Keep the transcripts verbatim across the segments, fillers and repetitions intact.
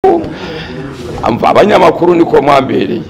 abanyamakuru niko mwambereye.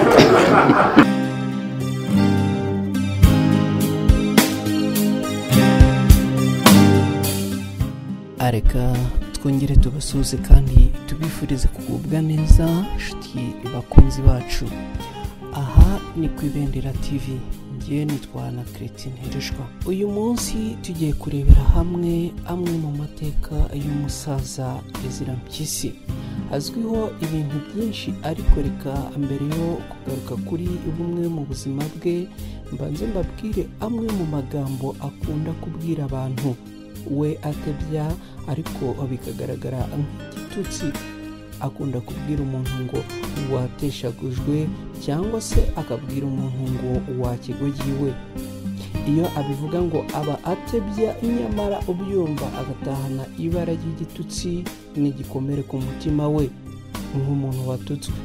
Areka twongere tubasuze kandi tubifurize kugubwa neza nshuti bakunzi bacu. Aha ni ku Ibendera T V, ngiye nitwa na Cretine Hereshwa. Uyu munsi tugiye kurebera hamwe amwe mu mateka y'umusaza Ezra Mpyisi. Azwiho ibintu byinshi, ariko reka mbere yo kugaruka kuri bumwe mu buzima bwe mbanze mbabwire amwe mu magambo akunda kubwira abantu. We atebya ariko bikagaragara nk'igitutsi. Akunda kubwira umuntu ngo wateshagujwe, cyangwa se akabwira umuntu ngo wakigogiwe. Iyo abivuga ngo aba atebya, nyamara ubyumva agatahana ibara ry'igitutsi n'igikomere ku mutima we nk'umuntu watutswe.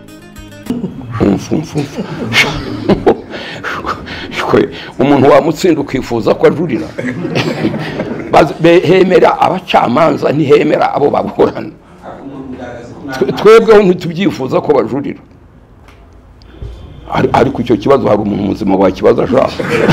Umuntu wamutsinda ukifuza ko ajurira. Hemera abacamanza, ntihemera abo baburana. Twebweho ntitubyifuza ko bajurira, ariko icyo kibazo hari umuntu muzima wakibaza ashaka.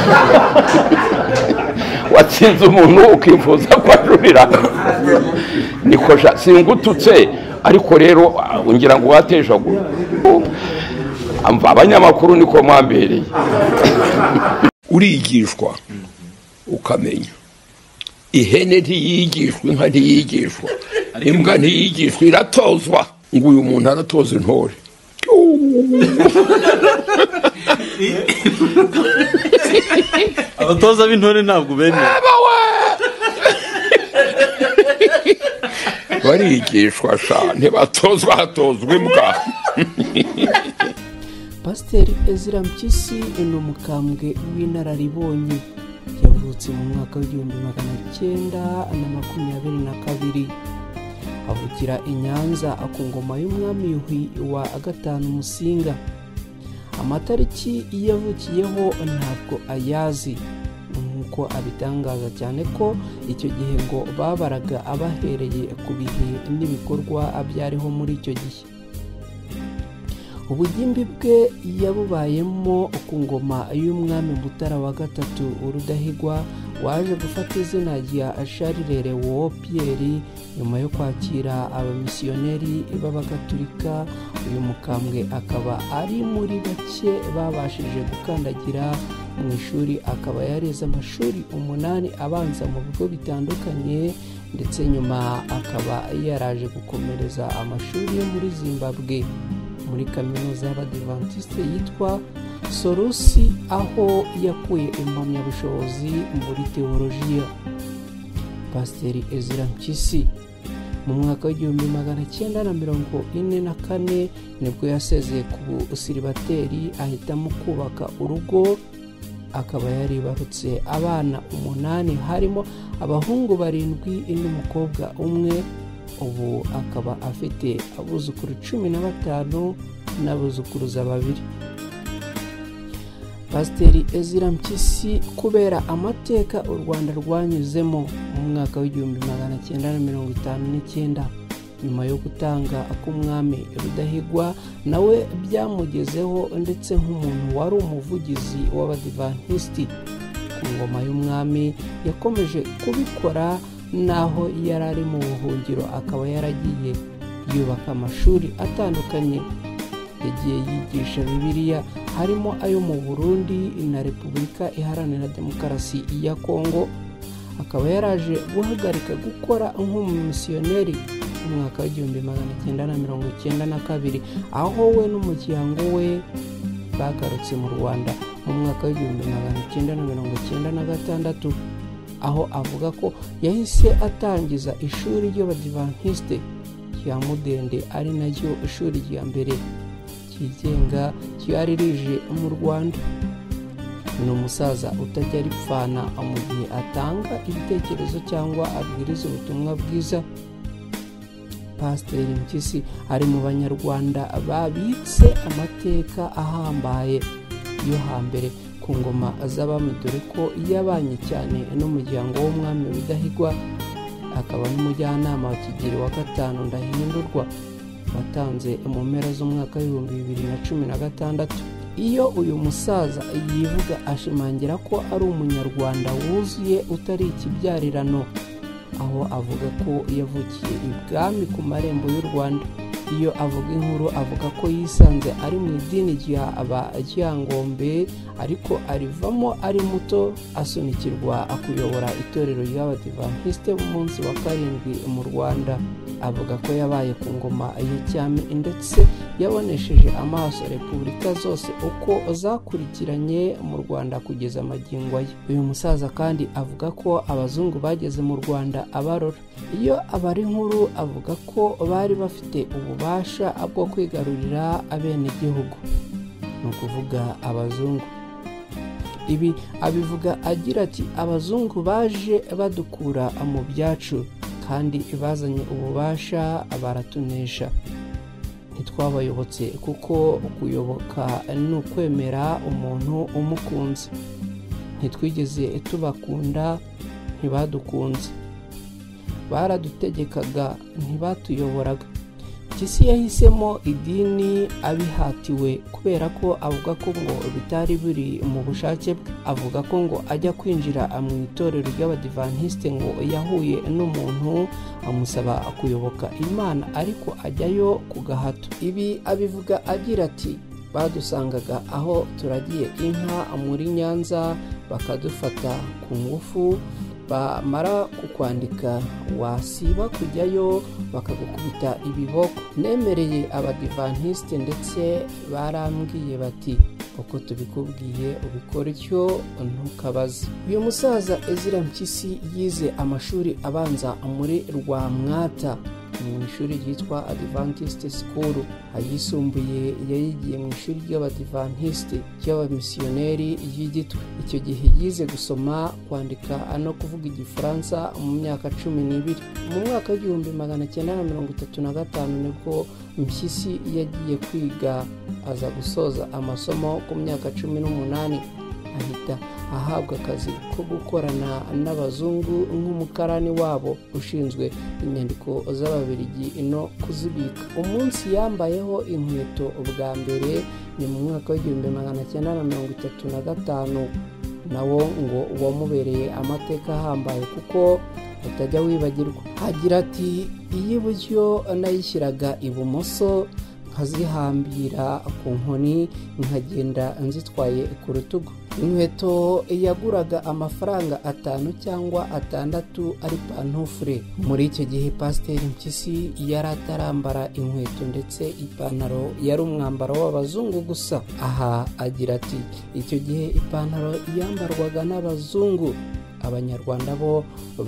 Watsinze umuntu ukifuza ko ajurira, niko singututse, ariko rero ngira ngo wateshagura. Abanyamakuru niko mwambereye. Urigishwa ukamenya. Ihene ntiyigishwa, inka ntiyigishwa, imbwa ntiyigishwa, iratozwa. Ngo uyu muntu aratoza intore. Abatoza b'intore ntabwo bemeye. Barigishwa sha, ntibatozwa, hatozwa imbwa. Pasiteri Ezra Mpyisi ni umukambwe w'inararibonye. Yavutse mu mwaka w'igihumbi magana cyenda na makumyabiri na kabiri. Avukira i Nyanza ku ngoma y'umwami Yuhi wa gatanu Musinga. Amatariki yavukiyeho ntabwo ayazi, nk'uko abitangaza, cyane ko icyo gihe ngo babaraga abahereye ku bihe n'ibikorwa byariho muri icyo gihe. Ubugimbi bwe yabubayemo ku ngoma y'umwami Mutara wa gatatu Rudahigwa, waje gufata izina rya Charles Lewo Pierre nyuma yo kwakira abamisiyoneri b'abagatulika. Uyu mukambwe akaba ari muri bake babashije gukandagira mu ishuri. Akaba yareze amashuri umunani abanza mu bigo bitandukanye, ndetse nyuma akaba yaraje gukomereza amashuri yo muri Zimbabwe muri kaminuza y'Abadiventiste yitwa Sorusi, aho yakuye impamyabushobozi muri teolojiya. Pasiteri Ezra Mpyisi mu mwaka w'igihumbi magana cyenda na mirongo ine na kane nibwo yasezeye ku busiribateri, ahitamo kubaka urugo. Akaba yaribarutse abana umunani, harimo abahungu barindwi n'umukobwa umwe. Ubu akaba afite abuzukuru cumi na batanu n'abuzukuruza babiri. Pasiteri Ezra Mpyisi, kubera amateka u Rwanda rwanyuzemo mu mwaka w'igihumbi magana cyenda na mirongo itanu n'icyenda, nyuma yo gutanga k'umwami Rudahigwa, nawe byamugezeho, ndetse nk'umuntu wari umuvugizi w'Abadivantisiti ku ngoma y'umwami, yakomeje kubikora. Naho yari ari mu buhungiro, akaba yaragiye yubaka amashuri atandukanye. Yagiye yigisha Bibiliya, harimo ayo mu Burundi na Repubulika Iharanira Demokarasi ya Kongo. Akaba yaraje guhagarika gukora nk'umumisiyoneri mu mwaka w'igihumbi magana cyenda na mirongo cyenda na kabiri, aho we n'umuryango we bagarutse mu Rwanda mu mwaka w'igihumbi magana cyenda na mirongo cyenda na gatandatu, aho avuga ko yahise atangiza ishuri ry'Abadiventiste rya Mudende, ari naryo ishuri rya mbere cyigenga cyari rije mu Rwanda. Ni umusaza utajya aripfana mu gihe atanga ibitekerezo cyangwa abwiriza ubutumwa bwiza. Pasiteri Mpyisi ari mu Banyarwanda babitse amateka ahambaye yo hambere ku ngoma z'abami, dore ko yabanye cyane n'umuryango w'umwami Rudahigwa. Akaba n'umujyanama wa Kigeli wa gatanu Ndahindurwa. watanze mu mpera z'umwaka w'ibihumbi bibiri na cumi na gatandatu. Iyo uyu musaza yivuga ashimangira ko ari umunyarwanda wuzuye utari ikibyarirano, aho avuga ko yavukiye ibwami ku marembo y'u Rwanda. Iyo avuga inkuru avuga ko yisanze ari mu idini rya Abaryangombe ariko arivamo ari muto asunikirwa kuyobora itorero ry'Abadivantisite b'umunsi wa karindwi mu Rwanda. Avuga ko yabaye ku ngoma ya cyami ndetse yabonesheje amaso repubulika zose uko zakurikiranye mu Rwanda kugeza magingo ye. Uyu musaza kandi avuga ko abazungu bageze mu Rwanda abarora. Iyo abari inkuru avuga ko bari bafite ububasha bwo kwigarurira abenegihugu, ni ukuvuga abazungu. Ibi abivuga agira ati abazungu baje badukura mu byacu kandi bazanye ububasha baratunesha. Ntitwabayobotse kuko kuyoboka ni ukwemera umuntu umukunze. Ntitwigeze tubakunda, ntibadukunze. Baradutegekaga, ntibatuyoboraga. Mpyisi yahisemo idini abihatiwe kubera ko avuga ko ngo bitari biri mu bushake bwe. Avuga ko ngo ajya kwinjira mu itorero ry'Abadivantisite ngo yahuye n'umuntu amusaba kuyoboka Imana ariko ajyayo ku gahato. Ibi abivuga agira ati badusangaga aho turagiye inka muri Nyanza bakadufata ku ngufu, bamara kukwandika wasiba kujyayo bakagukubita ibiboko. Nemereye Abadivantisite ndetse barambwiye bati uko tubikubwiye ubikora icyo ntukabaze. Uyu musaza Ezra Mpyisi yize amashuri abanza muri Rwamwata mu ishuri ryitwa Adventist School. Ayisumbuye yayigiye mu ishuri ry'Abadivantisite ry'Abamisiyoneri y'Igitwe. Icyo gihe yize gusoma, kwandika no kuvuga Igifaransa mu myaka cumi n'ibiri. Mu mwaka w'igihumbi magana cyenda na mirongo itatu na gatanu nibwo Mpyisi yagiye kwiga, aza gusoza amasomo ku myaka cumi n'umunani. Ahita ahabwa akazi ko gukorana n'abazungu nk'umukarani wabo ushinzwe inyandiko z'Ababiligi no kuzibika. Umunsi yambayeho inkweto ubwa mbere ni mu mwaka w'igihumbi magana cyenda na mirongo itatu na gatanu. Nawo ngo wamubereye amateka ahambaye kuko utajya wibagirwa. Agira ati iy'iburyo nayishyiraga ibumoso nkazihambira ku nkoni nkagenda nzitwaye ku rutugu. Inkweto yaguraga amafaranga atanu cyangwa atandatu ari pantufure. Muri icyo gihe Pasiteri Mpyisi yari atarambara inkweto ndetse ipantaro yari umwambaro w'abazungu gusa. Aha agira ati icyo gihe ipantaro yambarwaga n'abazungu, Abanyarwanda bo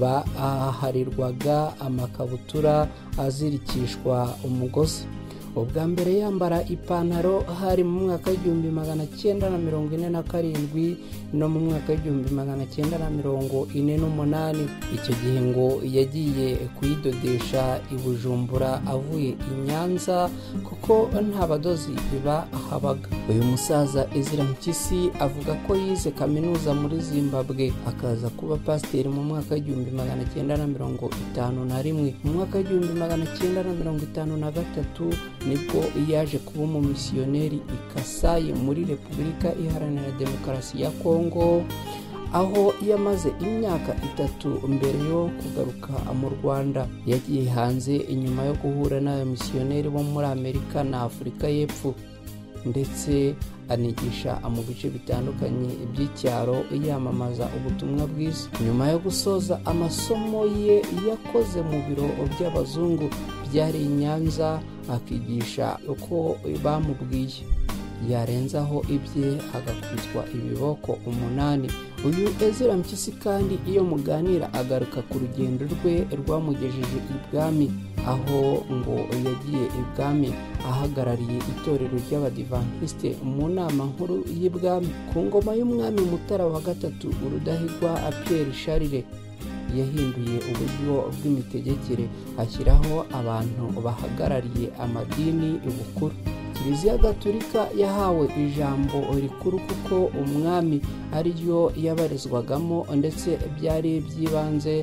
baharirwaga amakabutura azirikishwa umugozi. Ubwa mbere yambara ipantaro hari mu mwaka w'igihumbi magana cyenda na mirongo ine na karindwi no mu mwaka w'igihumbi magana cyenda na mirongo ine n'umunani. Icyo gihe ngo yagiye kuyidodesha i Bujumbura avuye i Nyanza kuko nta badozi bahabaga. Uyu musaza Ezra Mpyisi avuga ko yize kaminuza muri Zimbabwe, akaza kuba pasiteri mu mwaka w'igihumbi magana cyenda na mirongo itanu na rimwe. Mu mwaka w'igihumbi magana cyenda na mirongo itanu na gatatu nibwo yaje kuba umumisiyoneri i Kasai muri Repubulika Iharanira Demokarasi ya Kongo, aho yamaze imyaka itatu mbere yo kugaruka mu Rwanda. Yagiye hanze inyuma yo guhura n'abamisiyoneri bo muri Amerika na Afurika y'Epfo, ndetse anigisha mu bice bitandukanye by'icyaro yamamaza ubutumwa bwiza. Nyuma yo gusoza amasomo ye yakoze mu biro by'abazungu byari i Nyanza, akigisha uko bamubwiye. Yarenzaho ibye agakubitwa ibiboko umunani. Uyu Ezra Mpyisi kandi iyo muganira agaruka ku rugendo rwe rwamugejeje ibwami, aho ngo yagiye ibwami ahagarariye itorero ry'Abadivantisite mu nama nkuru y'ibwami. Ku ngoma y'umwami Mutara wa gatatu Urudahigwa Pierre Charles yahinduye uburyo bw'imitegekere, ashyiraho abantu bahagarariye amadini bukuru. Kiliziya Gatolika yahawe ijambo rikuru kuko umwami ari ryo yabarizwagamo, ndetse byari byibanze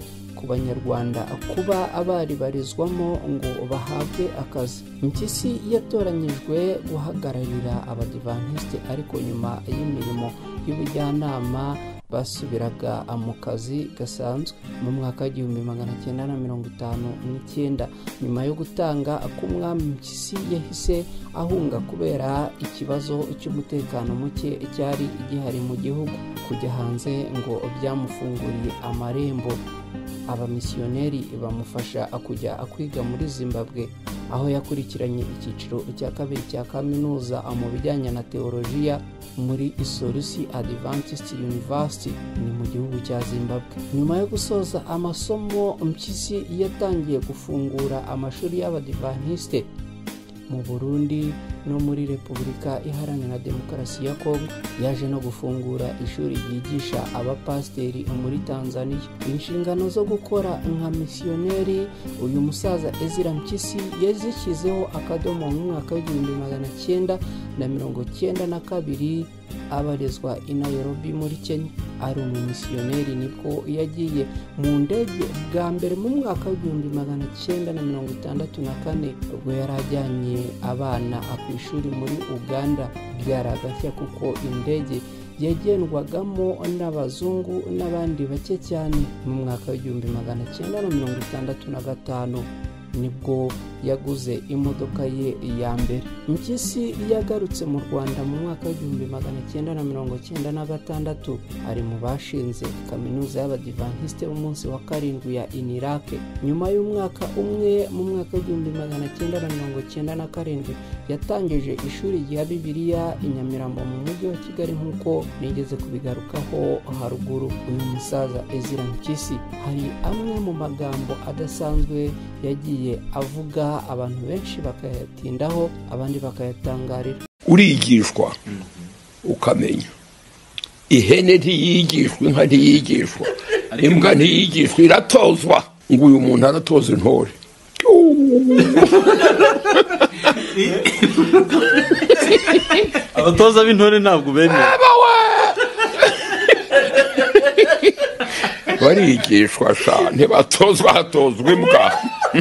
ku banyarwanda kuba abaribarizwamo ngo bahabwe akazi. Mpyisi yatoranyijwe guhagararira abadivantisite, ariko nyuma y'imirimo y'ubujyanama basubiraga mu kazi gasanzwe mu mwaka w'igihumbi magana cyenda na mirongo itanu n'icyenda. Nyuma yo gutanga k'umwami Mpyisi yahise ahunga kubera ikibazo cy'umutekano muke cyari gihari mu gihugu. Kujya hanze ngo byamufunguriye amarembo. Abamisiyoneri bamufasha kujya kwiga muri Zimbabwe, aho yakurikiranye icyiciro cya kabiri cya kaminuza mu bijyanye na teolojiya muri Isorusi Adventist University ni mu gihugu cya Zimbabwe. Nyuma yo gusoza amasomo, Mpyisi yatangiye gufungura amashuri y'abadivantisite mu Burundi no muri Repubulika Iharanira Demokarasi ya Kongo. Yaje no gufungura ishuri ryigisha abapasiteri muri Tanzania. Inshingano zo gukora nka misiyoneri uyu musaza Ezra Mpyisi yazishyizeho akadomo mu mwaka w'igihumbi magana cyenda na mirongo cyenda na kabiri abarizwa i Nairobi muri Kenya. Ari umumisiyoneri nibwo yagiye mu ndege bwa mbere mu mwaka w'igihumbi magana cyenda na mirongo itandatu na kane, ubwo yari ajyanye abana ku ishuri muri Uganda. Byaragashya kuko indege yagendwagamo n'abazungu n'abandi bake cyane. Mu mwaka w'igihumbi magana cyenda na mirongo itandatu na gatanu nibwo yaguze imodoka ye ya mbere. Mpyisi yagarutse mu Rwanda mu mwaka w'igihumbi magana cyenda na mirongo cyenda na gatandatu. Ari mu bashinze kaminuza y'abadivantisite umunsi wa karindwi ya Inirake. Nyuma y'umwaka umwe mu mwaka w'igihumbi magana cyenda na mirongo cyenda na karindwi yatangije ishuri rya Bibiliya i Nyamirambo mu mujyi wa Kigali nk'uko nigeze kubigarukaho haruguru. Uyu musaza Ezra Mpyisi hari amwe mu magambo adasanzwe yagiye avuga, abantu benshi bakayatindaho abandi bakayatangarira. Urigishwa ukamenya. Ihene ntiyigishwa, inka ntiyigishwa, imbwa ntiyigishwa, iratozwa. Ngo uyu muntu aratoza intore. Abatoza b'intore ntabwo bemeye. Barigishwa sha, ntibatozwa, hatozwa imbwa.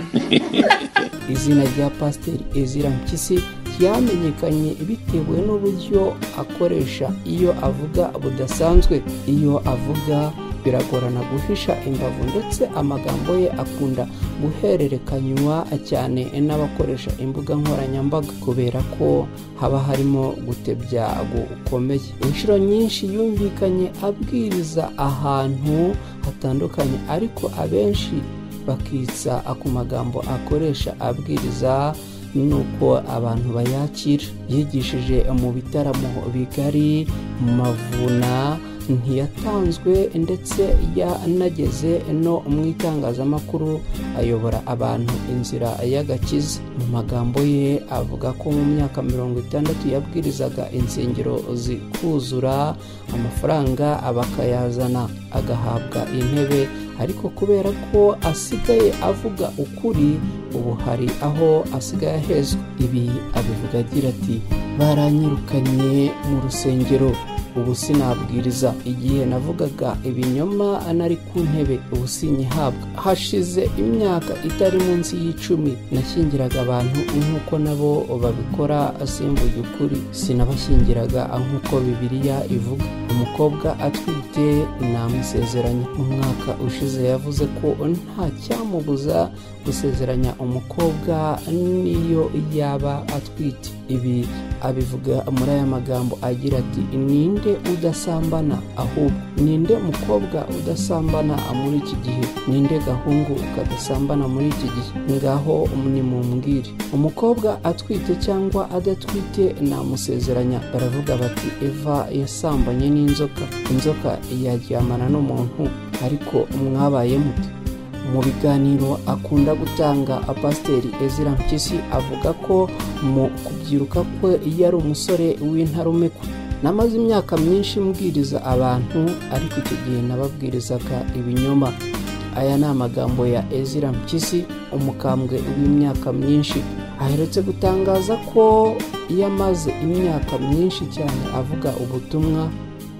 Izina rya Pasiteri Ezra Mpyisi ryamenyekanye bitewe n'uburyo akoresha iyo avuga budasanzwe. Iyo avuga biragorana guhisha imbavu, ndetse amagambo ye akunda guhererekanywa cyane n'abakoresha imbuga nkoranyambaga kubera ko haba harimo gutebya gukomeye. Inshuro nyinshi yumvikanye abwiriza ahantu hatandukanye, ariko abenshi bakitsa ku magambo akoresha abwiriza nuko abantu bayakira. Yigishije mu bitaramo bigari, mu mavuna, ntiyatanzwe ndetse yanageze no mu itangazamakuru ayobora abantu inzira y'agakiza. Mu magambo ye avuga ko mu myaka mirongo itandatu yabwirizaga insengero zikuzura, amafaranga abakayazana, agahabwa intebe, ariko kubera ko asigaye avuga ukuri ubu hari aho asigaye ahezwa. Ibi abivuga agira ati, baranyirukanye mu rusengero, ubu sinabwiriza. Igihe navugaga ibinyoma nari ku ntebe, ubu sinyihabwa. Hashize imyaka itari munsi y'icumi nashyingiraga abantu nk'uko nabo babikora, simvuge ukuri, sinabashyingiraga nk'uko Bibiliya ivuga. Umukobwa atwite namusezeranya. Umwaka ushize yavuze ko nta cyamubuza gusezeranya umukobwa niyo yaba atwite. Ibi abivuga muri aya magambo agira ati, ninde udasambana? Ahubwo ninde mukobwa udasambana muri iki gihe? Ninde gahungu kadasambana muri iki gihe? Ngaho nimumbwire. Umukobwa atwite cyangwa adatwite namusezeranya. Baravuga bati, Eva yasambanye n'inzoka, inzoka yaryamana n'umuntu, ariko mwabaye mute? Mu biganiro akunda gutanga, Pasiteri Ezra Mpyisi avuga ko mu kubyiruka kwe yari umusore w'intarumikwa. Namaze imyaka myinshi mbwiriza abantu, ariko icyo gihe nababwirizaga ibinyoma. Aya ni amagambo ya Ezra Mpyisi, umukambwe w'imyaka myinshi. Aherutse gutangaza ko yamaze imyaka myinshi cyane avuga ubutumwa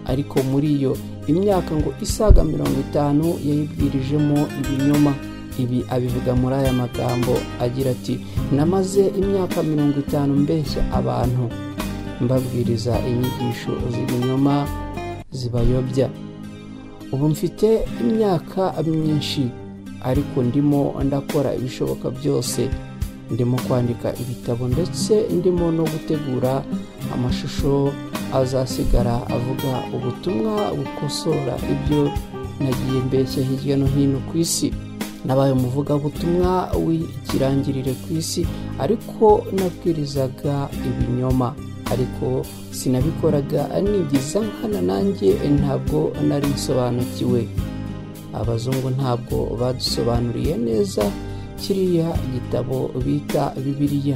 ariko muri yo imyaka ngo isaga mirongo itanu yayibwirijemo ibinyoma. Ibi abivuga muri aya magambo agira ati, namaze imyaka mirongo itanu mbeshya abantu, mbabwiriza inyigisho z'ibinyoma zibayobya. Ubu mfite imyaka myinshi, ariko ndimo ndakora ibishoboka byose. Ndimo kwandika ibitabo ndetse ndimo no gutegura amashusho azasigara avuga ubutumwa bukosora ibyo nagiye mbeshya hirya no hino ku isi. Nabaye umuvugabutumwa w'ikirangirire ku isi, ariko nabwirizaga ibinyoma, ariko sinabikoraga nigiza nkana nanjye ntabwo nari nsobanukiwe. Abazungu ntabwo badusobanuriye neza kiriya gitabo bita Bibiliya,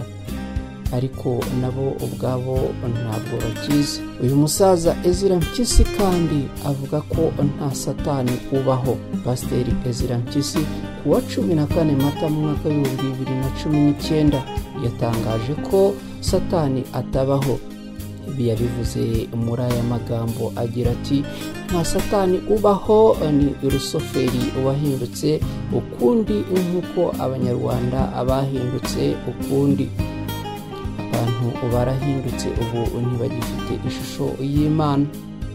ariko nabo ubwabo ntabwo bakizi. Uyu musaza Ezra Mpyisi kandi avuga ko nta satani ubaho. Pasiteri Ezra Mpyisi ku wa cumi na kane Mata mu mwaka w'ibihumbi bibiri na cumi n'icyenda yatangaje ko satani atabaho. Ibi yabivuze muri aya magambo agira ati, nta satani ubaho, ni Rusoferi wahindutse ukundi nk'uko abanyarwanda bahindutse ukundi. Abantu barahindutse ubu ntibagifite ishusho y'Imana.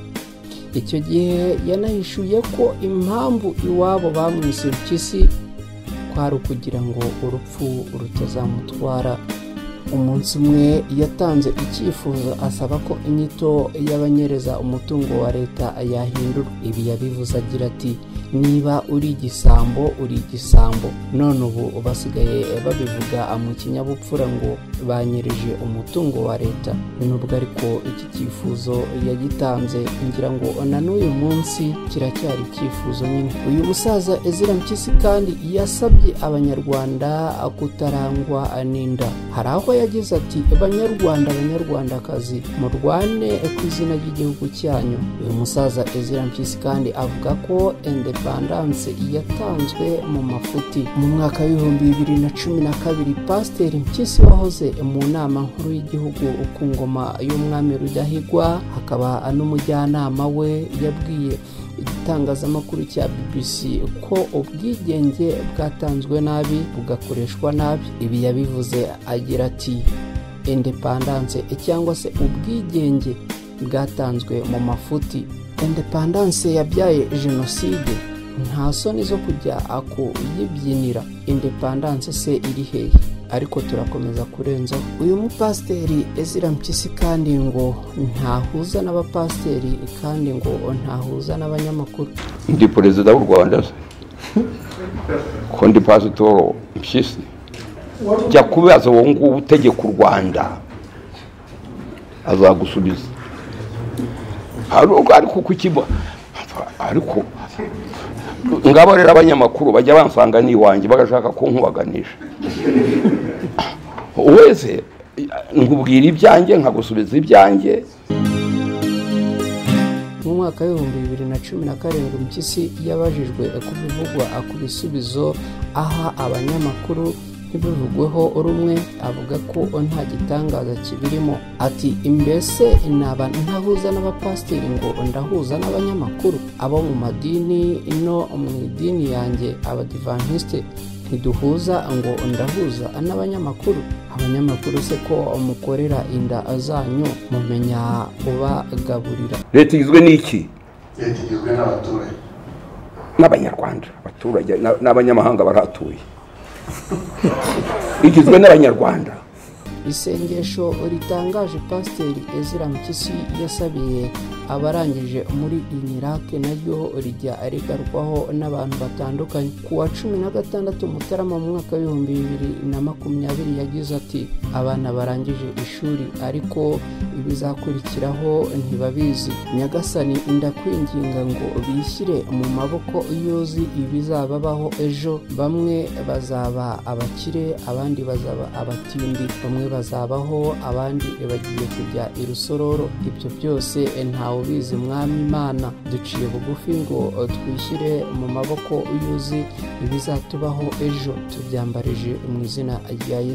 Icyo gihe yanahishuye ko impamvu iwabo bamwise Mpyisi kwari ukugira ngo urupfu rutazamutwara. Umunsi umwe yatanze icyifuzo asaba ko inyito y'abanyereza umutungo wa leta yahindurwa. Ibi yabivuze agira ati, niba uri igisambo uri igisambo. None ubu basigaye babivuga mu kinyabupfura ngo banyereje umutungo wa leta. Nubwo ariko iki cyifuzo yagitanze, ngira ngo na n'uyu munsi kiracyari icyifuzo nyine. Uyu musaza Ezra Mpyisi kandi yasabye abanyarwanda kutarangwa n'inda. Hari aho yagize ati, banyarwanda banyarwandakazi, murwane ku izina ry'igihugu cyanyu. Uyu musaza Ezra Mpyisi kandi avuga ko independence yatanzwe mu mafuti. Mu mwaka w'ibihumbi bibiri na cumi na kabiri Pasiteri Mpyisi wahoze mu nama nkuru y'igihugu ku ngoma y'umwami Rudahigwa, hakaba n'umujyanama we, yabwiye igitangazamakuru cya B B C ko ubwigenge bwatanzwe nabi bugakoreshwa nabi. Ibi yabivuze agira ati, independence cyangwa se ubwigenge bwatanzwe mu mafuti. Independence yabyaye jenoside, nta soni zo kujya akuyibyinira. Independence se iri hehe? Ariko turakomeza kurenzaho. Uyu mupasiteri Ezra Mpyisi kandi ngo ntahuza n'abapasiteri, kandi ngo ntahuza n'abanyamakuru. Ndi perezida w'u Rwanda se ko ndi pasitoro Mpyisi, jya kubaza wowe ngubu utegeka u Rwanda azagusubiza. Ariko kukiba ariko ngabo rero abanyamakuru bajya bansanga ni wanjye bagashaka ko nkubaganisha. Wese nkubwira ibyanjye nkagusubiza ibyanjye. Mu mwaka w'ibihumbi bibiri na cumi na karindwi Mpyisi yabajijwe ku bivugwa ku bisubizo aha abanyamakuru ntibivugweho rumwe, avuga ko nta gitangaza kibirimo. Ati, imbese naba ntahuza n'abapasiteri ngo ndahuza n'abanyamakuru? Abo mu madini no mu idini yanjye Abadivantiste ntiduhuza ngo ndahuza n'abanyamakuru? Abanyamakuru se ko mukorera inda zanyu mumenya ubagaburira? Leta igizwe n'iki? Leta igizwe n'abaturage n'abanyarwanda. Abaturage n'abanyamahanga baratuye. Igizwe n'abanyarwanda. Isengesho ritangaje Pasiteri Ezra Mpyisi yasabiye abarangije muri Inirake naryo rijya rigarwaho n'abantu batandukanye. Ku wa cumi na gatandatu Mutarama mu mwaka w'ibihumbi bibiri na makumyabiri yagize ati, abana barangije ishuri ariko ibizakurikiraho ntibabizi. Nyagasani ndakwinginga ngo bishyire mu maboko y'uzi ibizababaho ejo. Bamwe bazaba abakire, abandi bazaba abatindi, bamwe bazabaho, abandi bagiye kujya i rusororo. Ibyo byose ntawe ubizi Mwami Imana. Duciye bugufi ngo twishyire mu maboko y'uzi ibizatubaho ejo. Tubyambarije mu izina rya Yesu.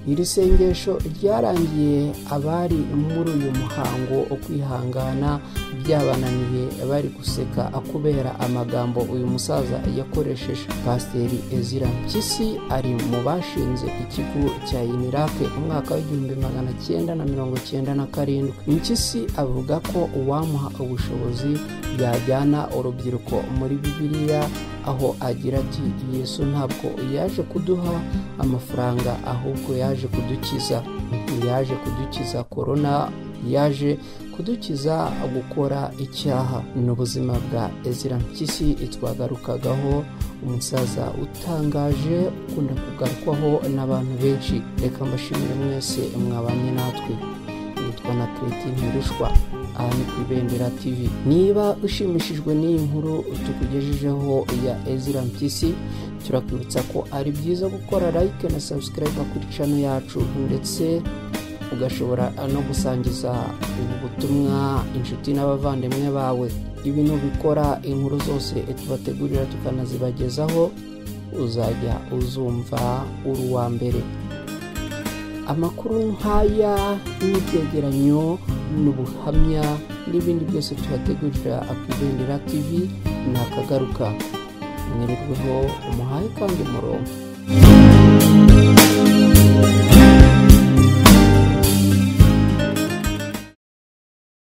iri sengesho ryarangiye abari muri uyu muhango wo kwihangana byabananiye bari guseka kubera amagambo uyu musaza yakoresheje. Pasiteri Ezra Mpyisi ari mu bashinze ikigo cya Inirake mu mwaka w'igihumbi magana cyenda na mirongo cyenda na karindwi. Mpyisi avuga ko uwamuha ubushobozi yajyana urubyiruko muri Bibiliya, aho agira ati Yesu ntabwo yaje kuduha amafaranga ahubwo yaje kudukiza. Yaje kudukiza korona, yaje kudukiza gukora icyaha. N'ubuzima bwa Ezra Mpyisi twagarukagaho, umusaza utangaje ukunda kugarukwaho n'abantu benshi. Reka mbashimire mwese mwabanye natwe. Nitwa na Cretien Ntirushwa, aha ni ku Ibendera T V. Niba ushimishijwe n'iyi nkuru tukugejejeho ya Ezra Mpyisi, turakwibutsa ko ari byiza gukora like na subscribe kuri channel yacu, ndetse ugashobora no gusangiza ubu butumwa inshuti n'abavandimwe bawe. Ibintu bikora inkuru zose tubategurira tukanazibagezaho uzajya uzumva uri uwa mbere. Amakuru nk'aya n'ibyegeranyo n'ubuhamya n'ibindi byose tubategurira ku Ibendera T V nakagaruka. Mwirirweho umuhaye kandi murongo.